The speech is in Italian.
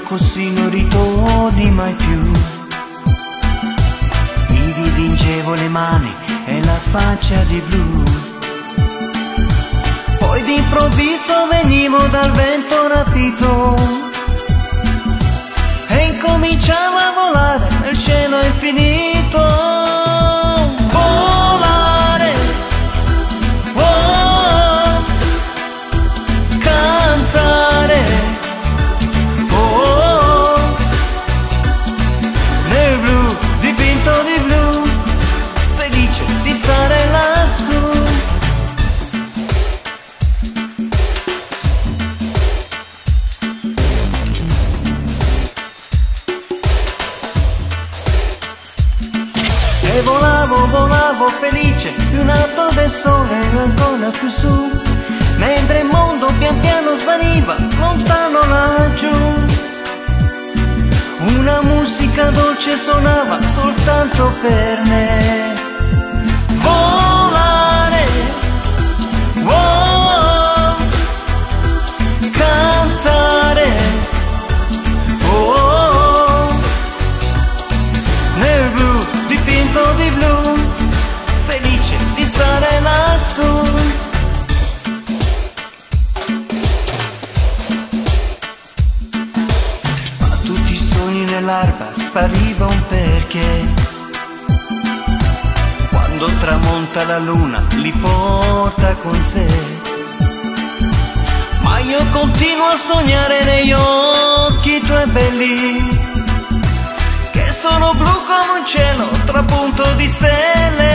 così non ritorni mai più. Mi dipingevo le mani e la faccia di blu, poi d'improvviso venivo dal vento rapito e incominciavo a volare nel cielo infinito. Volare, oh, cantare, oh, nel blu, dipinto di blu, felice di stare lassù. E volavo felice, più in alto del sole ancora più su, mentre il mondo pian piano svaniva lontano laggiù. Una musica dolce suonava soltanto per me. Volare, oh, cantare, oh, nel blu dipinto di blu, felice di stare lassù. Ma tutti i sogni nell'alba sparivano perché quando tramonta la luna li porta con sé. Ma io continuo a sognare negli occhi tuoi belli, che sono blu come un cielo trapunto di stelle.